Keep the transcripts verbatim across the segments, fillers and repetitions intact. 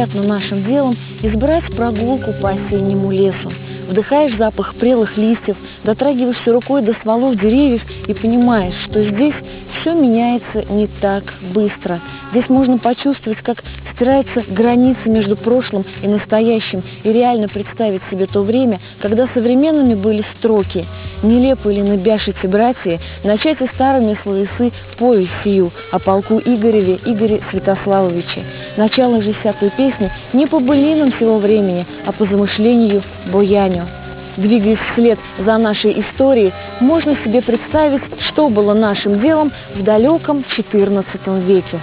вероятно, нашим делом избрать прогулку по осеннему лесу. Вдыхаешь запах прелых листьев, дотрагиваешься рукой до стволов деревьев и понимаешь, что здесь все меняется не так быстро. Здесь можно почувствовать, как стирается граница между прошлым и настоящим, и реально представить себе то время, когда современными были строки: «Нелепо ли набяшите, братья, начать и старыми словесы повесть сию о полку Игореве Игоре Святославовиче». Начало же всякой песни не по былинам сего времени, а по замышлению Бояню. Двигаясь вслед за нашей историей, можно себе представить, что было нашим делом в далеком четырнадцатом веке.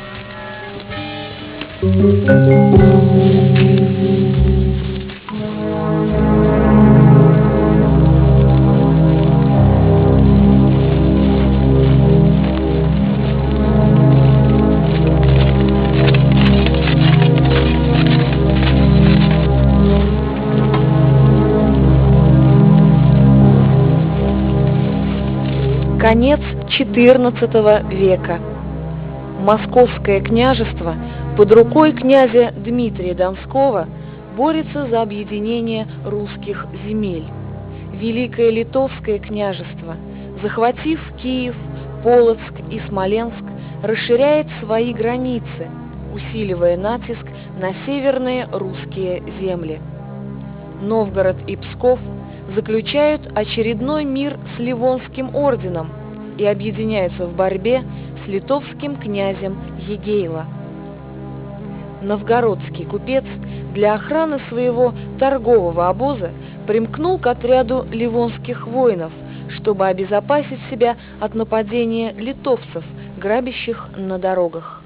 Конец четырнадцатого века. Московское княжество под рукой князя Дмитрия Донского борется за объединение русских земель. Великое Литовское княжество, захватив Киев, Полоцк и Смоленск, расширяет свои границы, усиливая натиск на северные русские земли. Новгород и Псков заключают очередной мир с Ливонским орденом и объединяются в борьбе с литовским князем Егейла. Новгородский купец для охраны своего торгового обоза примкнул к отряду ливонских воинов, чтобы обезопасить себя от нападения литовцев, грабящих на дорогах.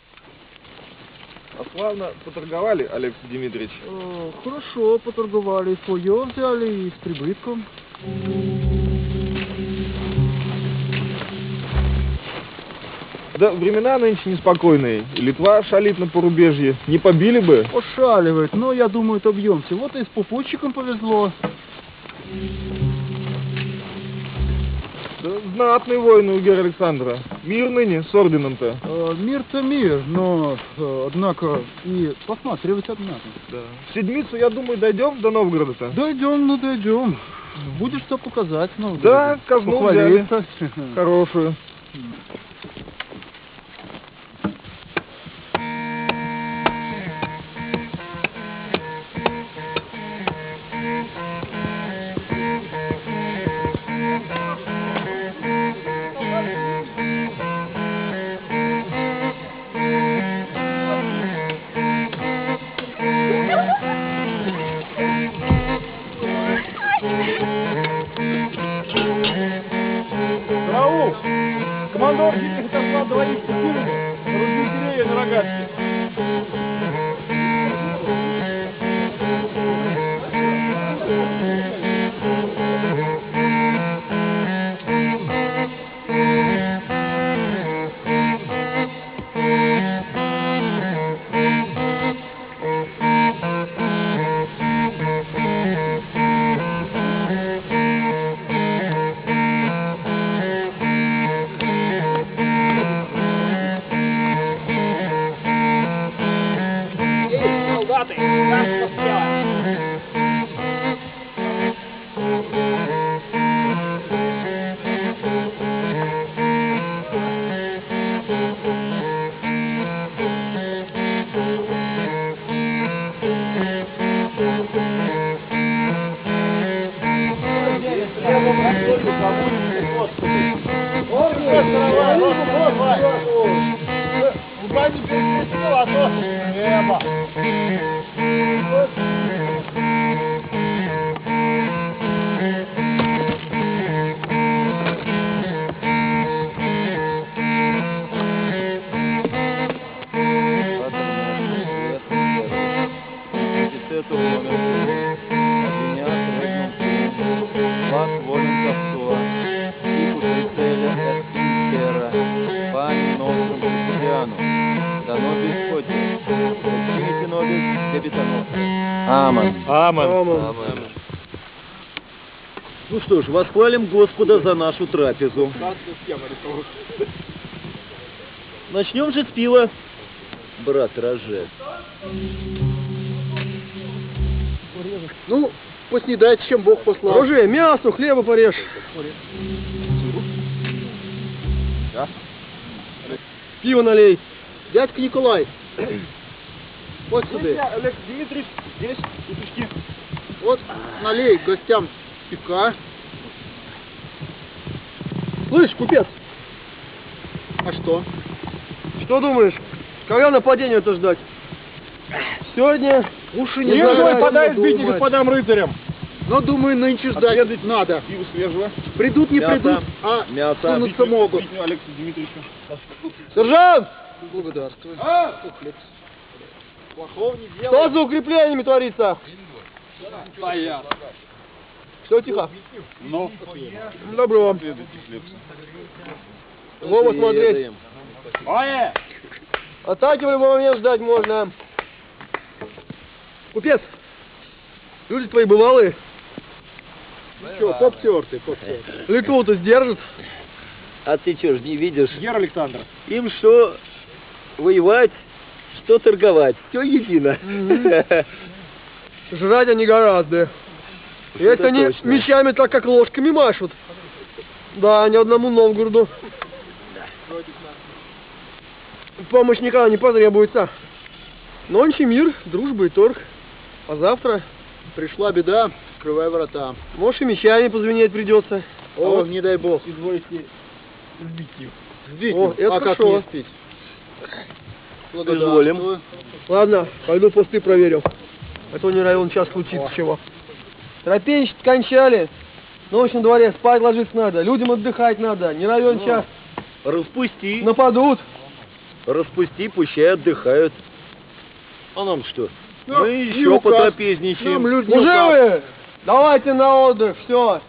А славно поторговали, Олег Дмитриевич? О, хорошо поторговали, свое взяли и с прибытком. Да, времена нынче неспокойные. Литва шалит на порубежье. Не побили бы? Ошаливает, но я думаю, отобьемся. Вот и с попутчиком повезло. Да, знатные войны у Гера Александра. Мир ныне с орденом-то. Э, мир-то мир, но, э, однако, и посматривать однако. Да. В седмицу, я думаю, дойдем до Новгорода-то. Дойдем, ну дойдем. Будешь что показать, ну. Да, казну взяли. Хорошую. Караул! Командор Дмитрий Святослав двоих цитировали. Ружье деревья на рогатке. Солдаты, царство слева. Упади перекрестил, а то небо. Амон. Амон. Амон. Ну что ж, восхвалим Господа за нашу трапезу. Начнем же с пива, брат Роже. Ну, поснедайте, чем Бог послал. Дружи, мясо, хлеба порежь. Да? Пиво налей. Дядька Николай, вот сюда. Олег Дмитриевич, здесь петушки. Вот налей гостям пивка. Слышь, купец, А что? что думаешь, когда нападение это ждать? Сегодня Уши не не знаю, знаю, подай думать. сбитни господам рыцарям. Но думаю, нынче ждать Отведать надо. Пиво свежего. Придут, не Мясо. придут, а Мясо. сунуться могут. Битню Олегу Дмитриевичу. Сержант, Благодарствую. Тухлец. Плохого не что за укреплениями творится? Все тихо. Ну, Добро. Вова смотреть. Ое! Атаки в любой момент ждать можно. Купец, люди твои бывалые. Че, поптертый, поптертый. Ликов-то сдержит. А ты что ж не видишь? Гер Александр. Им что воевать, что торговать. Все едино. Жрать они гораздо. И это они точно. мечами так, как ложками машут. Да, ни одному Новгороду. Помощь никогда не потребуется. Нонче мир, дружба и торг. А завтра, Пришла беда, скрывай врата. может, и мечами позвенеть придется. О, вот. не дай бог. Изволите сбить их. Сбить. О, это а как хорошо. не спить? Изволим. Благодарствую. Ладно, пойду посты проверю. А то не равен час случится чего. Тропенщики кончали. Ночь на дворе, спать ложиться надо. Людям отдыхать надо. Не равен Ну. час. Распусти. Нападут. Распусти, пущай отдыхают. А нам что? Ну, Мы не еще указ. потрапезничаем. Нам люди не Уже указ. вы! Давайте на отдых, все.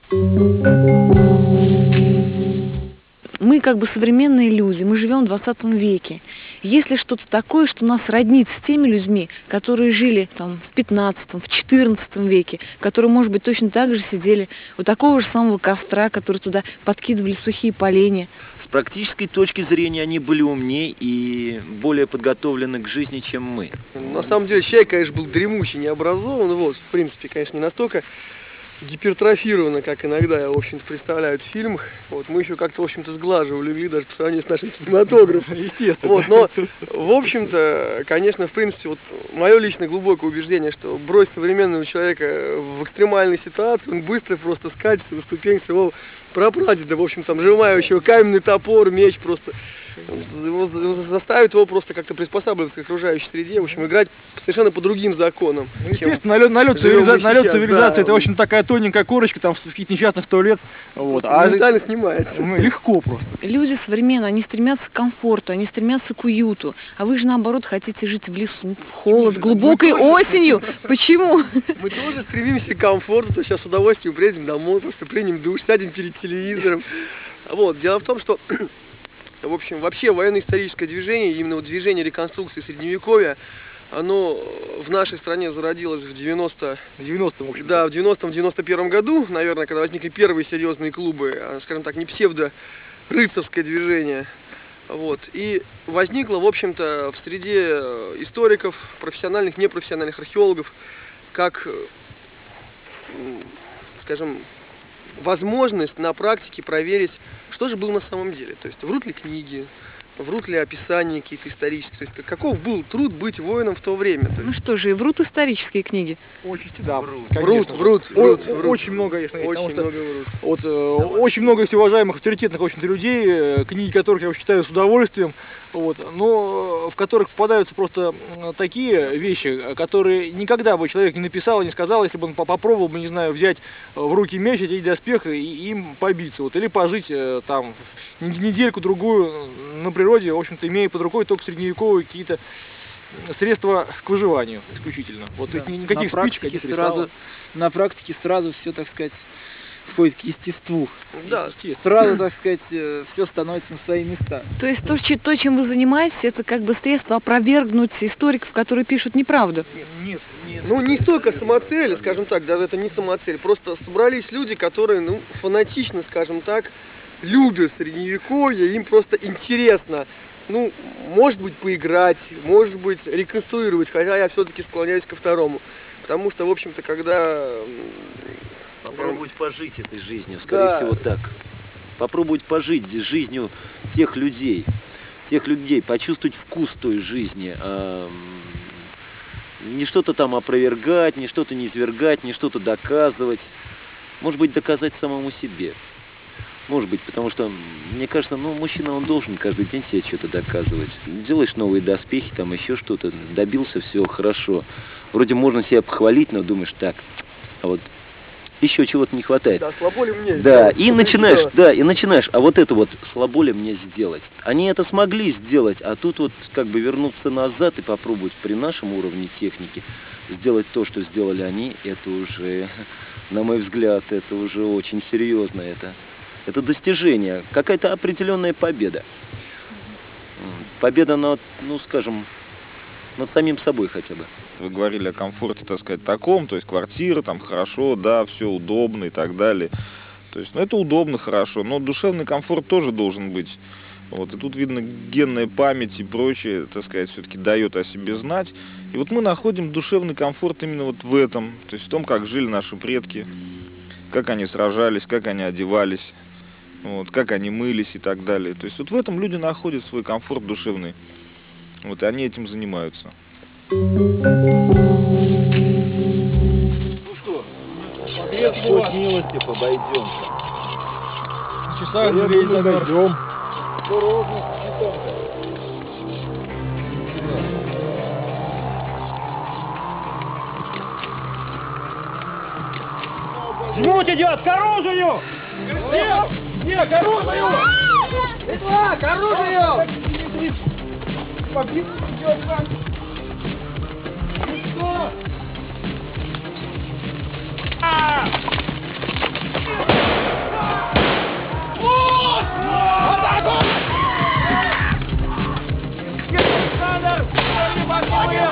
Мы как бы современные люди, мы живем в двадцатом веке. Есть ли что-то такое, что нас роднит с теми людьми, которые жили там в пятнадцатом, в четырнадцатом веке, которые, может быть, точно так же сидели у такого же самого костра, которые туда подкидывали сухие поленья? С практической точки зрения они были умнее и более подготовлены к жизни, чем мы. На самом деле, человек, конечно, был дремучий, необразован. Вот, в принципе, конечно, не настолько гипертрофировано, как иногда, в общем-то, представляют в фильмах. Вот, мы еще как-то, в общем-то, сглаживали вид даже по сравнению с нашим кинематографом. Естественно. Вот, но, в общем-то, конечно, в принципе, вот мое личное глубокое убеждение, что брось современного человека в экстремальной ситуации, он быстро просто скатится на ступень своего прапрадеда, в общем, там, сжимающего каменный топор, меч, просто его, заставит его просто как-то приспосабливаться к окружающей среде, в общем, играть совершенно по другим законам. Ну, чем естественно, налет, налет, живем мы цивилиза- налет сейчас, цивилизации, да. это очень такая тоненькая корочка, там, в каких-то несчастных сто лет, вот, а моментально снимается. ну, легко просто. Люди современные, они стремятся к комфорту, они стремятся к уюту. А вы же, наоборот, хотите жить в лесу, в холод, глубокой осенью. Почему? Мы тоже стремимся к комфорту, то сейчас с удовольствием приедем домой, просто примем душ, сядем перед телевизором. Вот, дело в том, что, в общем, вообще военно-историческое движение, именно вот движение реконструкции Средневековья, оно в нашей стране зародилось в девяностом, девяностом, в общем. да, в девяностом девяносто первом году, наверное, когда возникли первые серьезные клубы, а, скажем так, не псевдо-рыцарское движение. Вот. И возникло, в общем-то, в среде историков, профессиональных, непрофессиональных археологов, как, скажем, возможность на практике проверить, что же было на самом деле. То есть, врут ли книги, врут ли описания какие-то исторические. То есть, каков был труд быть воином в то время. То Ну есть, что же, и врут исторические книги. Очень, да, врут, конечно. врут, О- врут, о- врут. Очень много, конечно, есть, очень потому что много врут. вот, э, очень много есть уважаемых, авторитетных, в общем-то, людей, э, книги которых я читаю с удовольствием, вот, но в которых попадаются просто м, такие вещи, которые никогда бы человек не написал и не сказал, если бы он по- попробовал бы, не знаю, взять в руки меч, эти доспехи и им побиться, вот, или пожить э, там н- недельку-другую на природе, в общем-то, имея под рукой только средневековые какие-то средства к выживанию исключительно. Вот Да. их ни- никаких на спичек, практике никаких сразу, кристаллов. на практике сразу все, так сказать, входит к естеству. Да. Сразу, так сказать, все становится на свои места. То есть то, че- то, чем вы занимаетесь, это как бы средство опровергнуть историков, которые пишут неправду. Нет, нет. Ну, не столько самоцель, скажем так, даже это не самоцель. Просто собрались люди, которые, ну, фанатично, скажем так, любят Средневековье, им просто интересно ну, может быть, поиграть, может быть, реконструировать, хотя я все-таки склоняюсь ко второму. Потому что, в общем-то, когда... Попробовать пожить этой жизнью, скорее да. всего, так. Попробовать пожить жизнью тех людей, тех людей, почувствовать вкус той жизни. А, не что-то там опровергать, не что-то не извергать, не что-то доказывать. Может быть, доказать самому себе. Может быть, потому что, мне кажется, ну, мужчина, он должен каждый день себе что-то доказывать. Делаешь новые доспехи, там еще что-то, добился, все хорошо. Вроде можно себя похвалить, но думаешь, так, а вот еще чего-то не хватает. Да, слабо ли мне Да, сделать, и начинаешь, да, и начинаешь, а вот это вот слабо ли мне сделать. Они это смогли сделать, а тут вот как бы вернуться назад и попробовать при нашем уровне техники сделать то, что сделали они, это уже, на мой взгляд, это уже очень серьезно, это. Это достижение, какая-то определенная победа. Победа над, ну скажем, над самим собой хотя бы. Вы говорили о комфорте, так сказать, таком, то есть квартира, там хорошо, да, все удобно и так далее. То есть, ну это удобно, хорошо, но душевный комфорт тоже должен быть. Вот, и тут видно генная память и прочее, так сказать, все-таки дает о себе знать. И вот мы находим душевный комфорт именно вот в этом, то есть в том, как жили наши предки, как они сражались, как они одевались. Вот, как они мылись и так далее. То есть вот в этом люди находят свой комфорт душевный. Вот, и они этим занимаются. Ну что, Господь милости, обойдем. Часа две дойдем. Жмуть идет, к оружию! Нет! Нет, к оружию! Итак, к оружию! Побит идет как! Что? Вот! Вот так вот! Александр! Не подходим!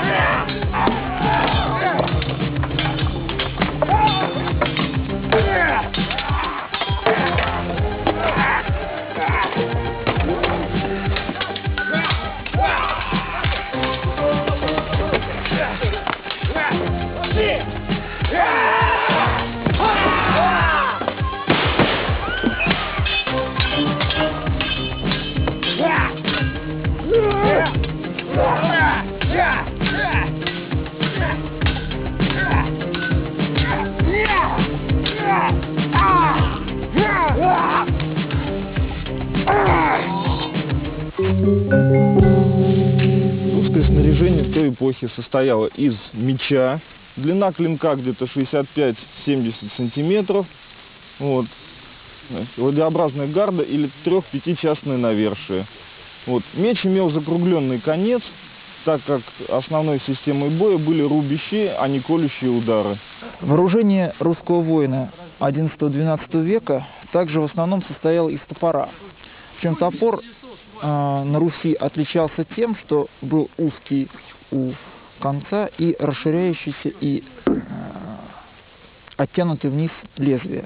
Русское снаряжение той эпохи состояло из меча, длина клинка где-то шестьдесят пять — семьдесят сантиметров, вот, ладеобразная гарда или трех-пятичастное навершие. Вот. Меч имел закругленный конец, так как основной системой боя были рубящие, а не колющие удары. Вооружение русского воина одиннадцатого-двенадцатого века также в основном состояло из топора. Причем топор э, на Руси отличался тем, что был узкий у конца и расширяющийся и э, оттянутый вниз лезвие.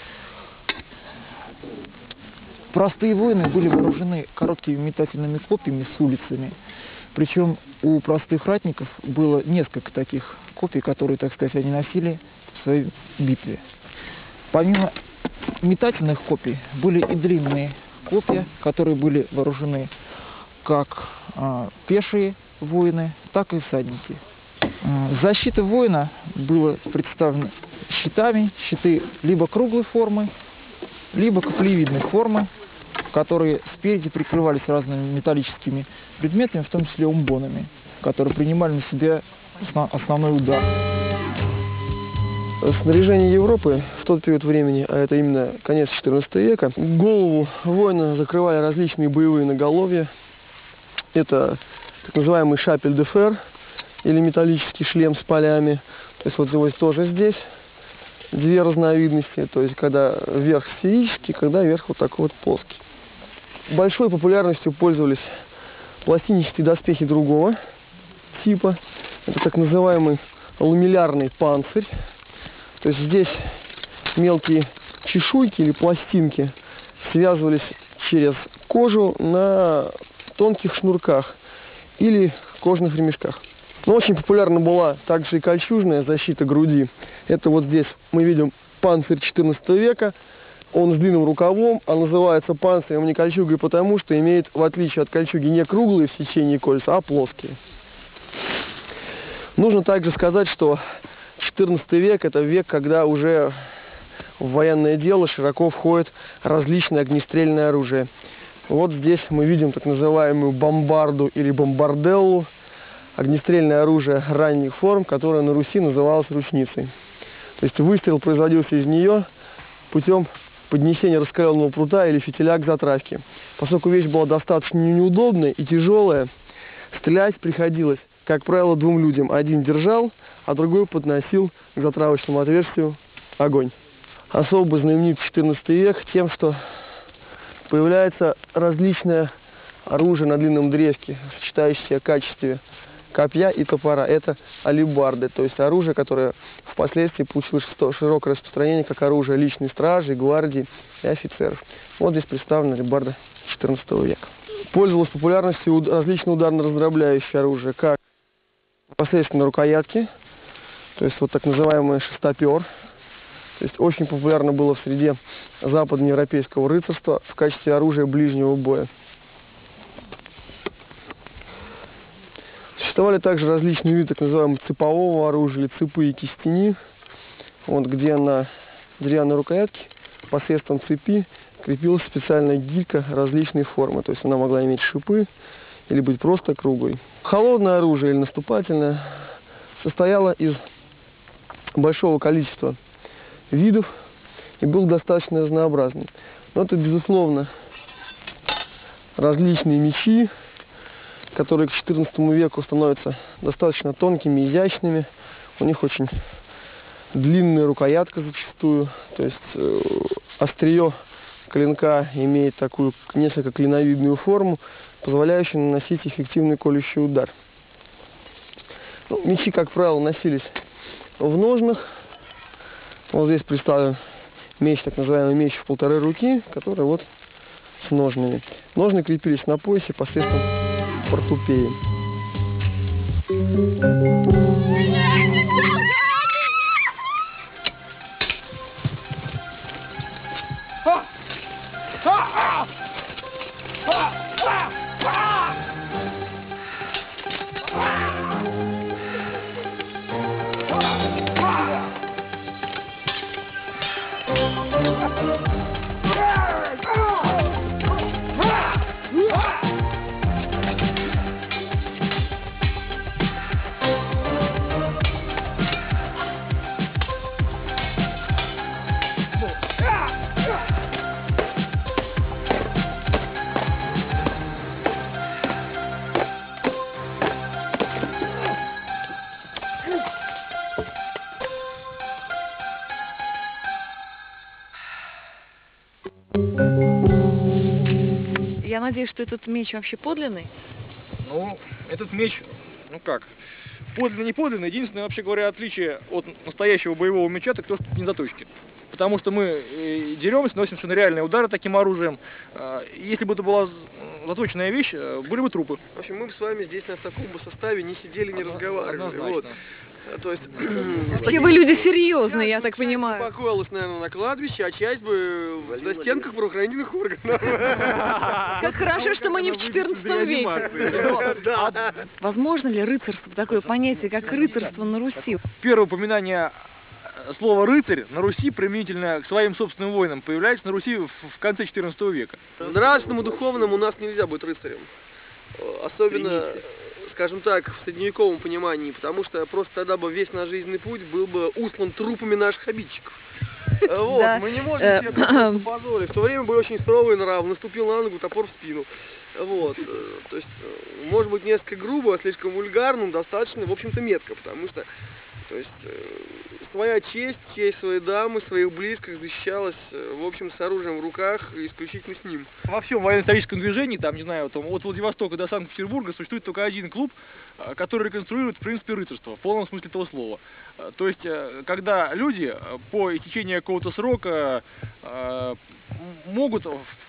Простые воины были вооружены короткими метательными копьями с улицами. Причем у простых ратников было несколько таких копий, которые, так сказать, они носили в своей битве. Помимо метательных копий были и длинные копья, которые были вооружены как э, пешие воины, так и всадники. Э, защита воина была представлена щитами, щиты либо круглой формы, либо каплевидной формы, которые спереди прикрывались разными металлическими предметами, в том числе умбонами, которые принимали на себя основной удар. Снаряжение Европы в тот период времени, а это именно конец четырнадцатого века, голову воина закрывали различные боевые наголовья. Это так называемый шапель де фер, или металлический шлем с полями. То есть вот его тоже здесь две разновидности, то есть когда верх сферический, когда верх вот такой вот плоский. Большой популярностью пользовались пластинчатые доспехи другого типа. Это так называемый ламеллярный панцирь. То есть здесь мелкие чешуйки или пластинки связывались через кожу на тонких шнурках или кожаных ремешках. Но очень популярна была также и кольчужная защита груди. Это вот здесь мы видим панцирь четырнадцатого века. Он с длинным рукавом, а называется панцирем, не кольчугой, потому что имеет, в отличие от кольчуги, не круглые в сечении кольца, а плоские. Нужно также сказать, что четырнадцатый век – это век, когда уже в военное дело широко входит различное огнестрельное оружие. Вот здесь мы видим так называемую бомбарду или бомбарделлу, огнестрельное оружие ранних форм, которое на Руси называлось ручницей. То есть выстрел производился из нее путем поднесения раскаленного прута или фитиля к затравке. Поскольку вещь была достаточно неудобная и тяжелая, стрелять приходилось, как правило, двум людям. Один держал, а другой подносил к затравочному отверстию огонь. Особо знаменит четырнадцатый век тем, что появляется различное оружие на длинном древке, сочетающееся в качестве копья и топора. Это алебарды, то есть оружие, которое впоследствии получило широкое распространение как оружие личной стражи, гвардии и офицеров. Вот здесь представлена алебарда четырнадцатого века. Пользовалось популярностью различные ударно-раздробляющие оружия, как непосредственно рукоятки, то есть вот так называемый шестопер. То есть очень популярно было в среде западноевропейского рыцарства в качестве оружия ближнего боя. Существовали также различные виды так называемого цепового оружия, или цепы и кистени, вот, где на деревянной рукоятке посредством цепи крепилась специальная гилька различной формы. То есть она могла иметь шипы или быть просто круглой. Холодное оружие или наступательное состояло из большого количества видов и был достаточно разнообразным. Но это, безусловно, различные мечи, которые к четырнадцатому веку становятся достаточно тонкими, изящными. У них очень длинная рукоятка зачастую, то есть э, острие клинка имеет такую несколько клиновидную форму, позволяющую наносить эффективный колющий удар. Ну, мечи, как правило, носились в ножнах. Вот здесь представлен меч, так называемый меч в полторы руки, который вот с ножными. Ножны крепились на поясе посредством портупеи. Я надеюсь, что этот меч вообще подлинный? Ну, этот меч, ну как, подлинный, не подлинный. Единственное, вообще говоря, отличие от настоящего боевого меча, так то, что не заточки. Потому что мы э, деремся, носим совершенно реальные удары таким оружием. Э, если бы это была заточенная вещь, э, были бы трупы. В общем, мы бы с вами здесь на таком бы составе не сидели, не Одно, разговаривали. Вот. То есть, Вообще вы люди серьезные, я так понимаю. Покоилась, наверное, на кладбище, а часть бы в застенках правоохранительных органов. Как хорошо, что мы не в четырнадцатом веке. Возможно ли рыцарство, такое понятие, как рыцарство на Руси? Первое упоминание слова «рыцарь» на Руси применительно к своим собственным воинам появляется на Руси в конце четырнадцатого века. Нравственному, духовному у нас нельзя быть рыцарем. Особенно, скажем так, в средневековом понимании, потому что просто тогда бы весь наш жизненный путь был бы услан трупами наших обидчиков. Вот, Да. мы не можем себе просто позволить. В то время был очень суровый нрав, наступил на ногу, топор в спину. Вот, то есть, может быть, несколько грубо, слишком вульгарно, но достаточно, в общем-то, метко, потому что, то есть, своя честь, честь своей дамы, своих близких защищалась, в общем, с оружием в руках, исключительно с ним. Во всем военно-историческом движении, там, не знаю, там, от Владивостока до Санкт-Петербурга существует только один клуб, который реконструирует, в принципе, рыцарство, в полном смысле этого слова. То есть, когда люди по истечении какого-то срока могут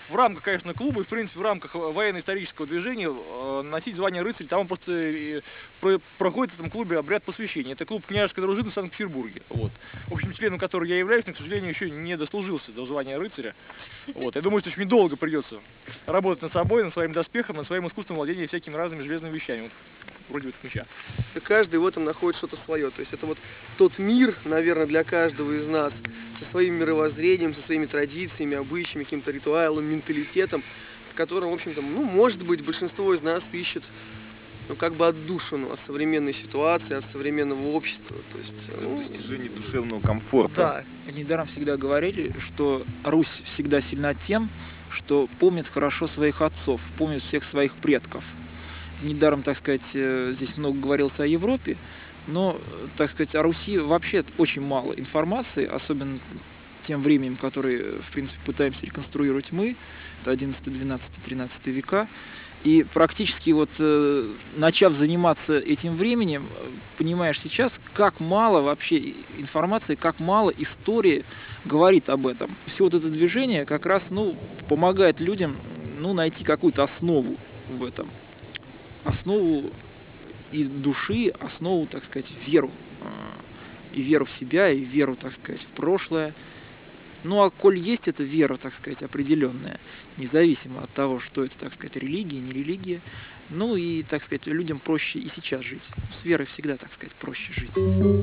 в рамках, конечно, клуба и, в принципе, в рамках военно-исторического движения э, носить звание рыцаря. Там просто э, про, проходит в этом клубе обряд посвящения. Это клуб княжеской дружины в Санкт-Петербурге. Вот. В общем, членом которого я являюсь, но, к сожалению, еще не дослужился до звания рыцаря. Вот. Я думаю, что очень долго придется работать над собой, над своим доспехом, над своим искусством владения всякими разными железными вещами. Вот. Вроде вот меча. Каждый в этом находит что-то свое. То есть это вот тот мир, наверное, для каждого из нас, со своим мировоззрением, со своими традициями, обычаями, каким-то ритуалом, менталитетом, в котором, в общем-то, ну, может быть, большинство из нас ищет, ну, как бы отдушину от современной ситуации, от современного общества. То есть, ну, достижение душевного комфорта. Да. Недаром всегда говорили, что Русь всегда сильна тем, что помнит хорошо своих отцов, помнит всех своих предков. Недаром, так сказать, здесь много говорилось о Европе, но, так сказать, о Руси вообще очень мало информации, особенно тем временем, которое, в принципе, пытаемся реконструировать мы, это одиннадцатый, двенадцатый, тринадцатый века. И практически вот, начав заниматься этим временем, понимаешь сейчас, как мало вообще информации, как мало истории говорит об этом. Все вот это движение как раз, ну, помогает людям, ну, найти какую-то основу в этом. Основу и души, основу, так сказать, веру. И веру в себя, и веру, так сказать, в прошлое. Ну, а коль есть эта вера, так сказать, определенная, независимо от того, что это, так сказать, религия, не религия, ну и, так сказать, людям проще и сейчас жить. С верой всегда, так сказать, проще жить.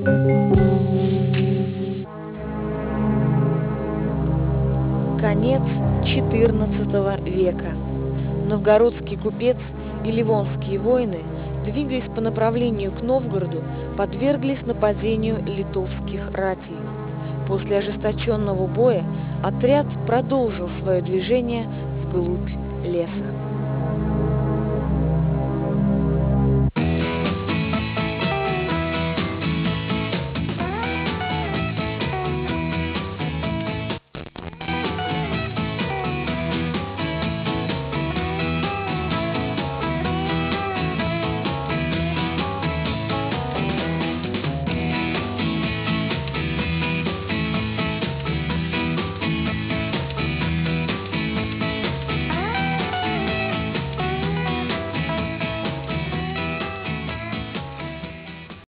Конец четырнадцатого века. Новгородский купец и ливонские воины, двигаясь по направлению к Новгороду, подверглись нападению литовских ратей. После ожесточенного боя отряд продолжил свое движение вглубь леса.